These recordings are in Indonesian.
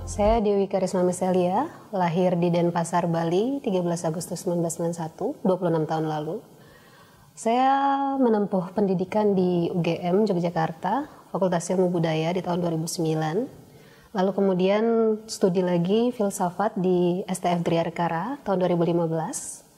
Saya Dewi Kharisma Michellia, lahir di Denpasar, Bali, 13 Agustus 1991, 26 tahun lalu. Saya menempuh pendidikan di UGM Yogyakarta, Fakultas Ilmu Budaya di tahun 2009. Lalu kemudian studi lagi filsafat di STF Driarkara tahun 2015.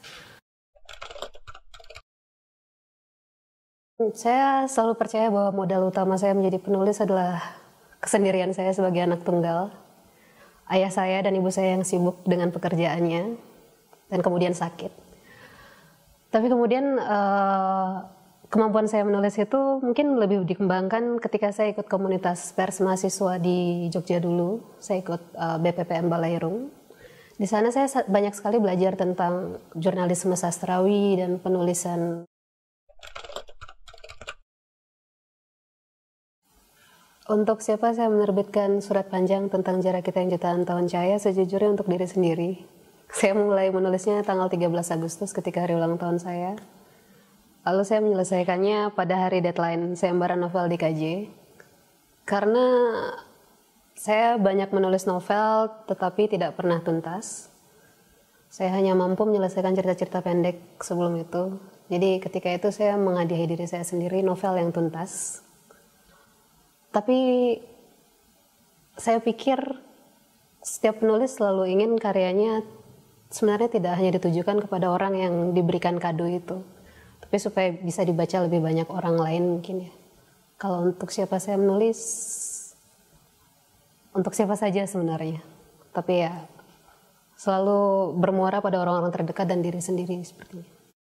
Saya selalu percaya bahwa modal utama saya menjadi penulis adalah kesendirian saya sebagai anak tunggal. Ayah saya dan ibu saya yang sibuk dengan pekerjaannya dan kemudian sakit. Tapi kemudian kemampuan saya menulis itu mungkin lebih dikembangkan ketika saya ikut komunitas pers mahasiswa di Jogja dulu. Saya ikut BPPM Balairung. Di sana saya banyak sekali belajar tentang jurnalisme sastrawi dan penulisan. Untuk siapa saya menerbitkan surat panjang tentang jarak kita yang jutaan tahun cahaya, sejujurnya untuk diri sendiri. Saya mulai menulisnya tanggal 13 Agustus ketika hari ulang tahun saya. Lalu saya menyelesaikannya pada hari deadline sayembara novel di KJ. Karena saya banyak menulis novel tetapi tidak pernah tuntas. Saya hanya mampu menyelesaikan cerita-cerita pendek sebelum itu. Jadi ketika itu saya menghadiahi diri saya sendiri novel yang tuntas. Tapi saya pikir setiap penulis selalu ingin karyanya sebenarnya tidak hanya ditujukan kepada orang yang diberikan kado itu, tapi supaya bisa dibaca lebih banyak orang lain mungkin ya. Kalau untuk siapa saya menulis, untuk siapa saja sebenarnya, tapi ya selalu bermuara pada orang-orang terdekat dan diri sendiri sepertinya.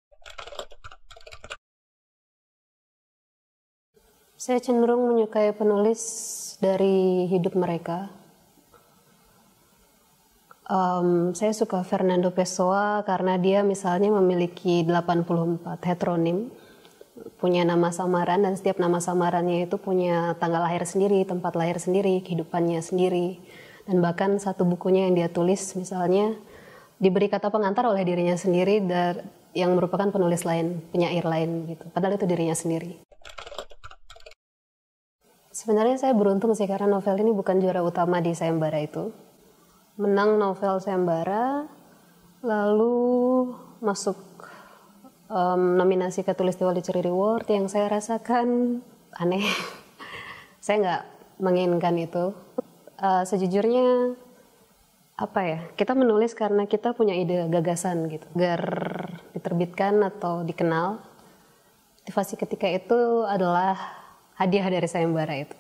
Saya cenderung menyukai penulis dari hidup mereka. Saya suka Fernando Pessoa karena dia misalnya memiliki 84 heteronim, punya nama samaran, dan setiap nama samarannya itu punya tanggal lahir sendiri, tempat lahir sendiri, kehidupannya sendiri. Dan bahkan satu bukunya yang dia tulis misalnya diberi kata pengantar oleh dirinya sendiri yang merupakan penulis lain, penyair lain gitu. Padahal itu dirinya sendiri. Sebenarnya saya beruntung sih karena novel ini bukan juara utama di sayembara itu. Menang novel sayembara, lalu masuk nominasi Khatulistiwa Literary Award yang saya rasakan aneh. Saya nggak menginginkan itu. Sejujurnya apa ya? Kita menulis karena kita punya ide gagasan gitu, agar diterbitkan atau dikenal. Motivasi ketika itu adalah hadiah dari sayembara itu.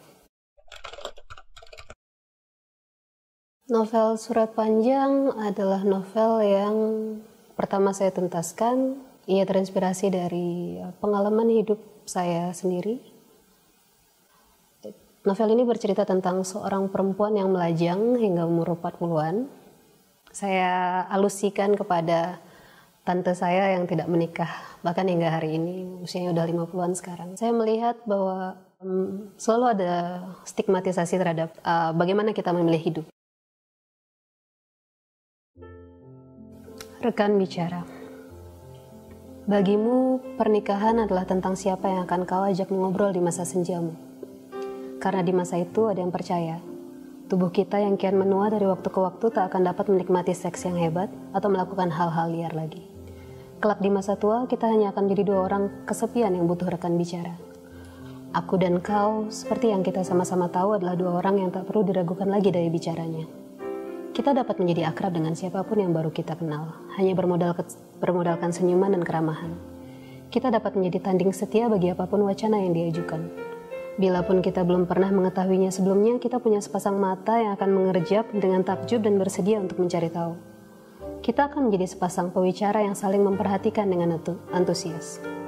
Novel Surat Panjang adalah novel yang pertama saya tuntaskan. Ia terinspirasi dari pengalaman hidup saya sendiri. Novel ini bercerita tentang seorang perempuan yang melajang hingga umur 40-an. Saya alusikan kepada tante saya yang tidak menikah, bahkan hingga hari ini, usianya udah 50-an sekarang. Saya melihat bahwa selalu ada stigmatisasi terhadap bagaimana kita memilih hidup. Rekan bicara. Bagimu, pernikahan adalah tentang siapa yang akan kau ajak mengobrol di masa senjamu. Karena di masa itu ada yang percaya, tubuh kita yang kian menua dari waktu ke waktu tak akan dapat menikmati seks yang hebat atau melakukan hal-hal liar lagi. Kelak di masa tua, kita hanya akan menjadi dua orang kesepian yang butuh rekan bicara. Aku dan kau, seperti yang kita sama-sama tahu, adalah dua orang yang tak perlu diragukan lagi dari bicaranya. Kita dapat menjadi akrab dengan siapapun yang baru kita kenal, hanya bermodalkan senyuman dan keramahan. Kita dapat menjadi tanding setia bagi apapun wacana yang diajukan. Bila pun kita belum pernah mengetahuinya sebelumnya, kita punya sepasang mata yang akan mengerjap dengan takjub dan bersedia untuk mencari tahu. Kita akan menjadi sepasang pewicara yang saling memperhatikan dengan antusias.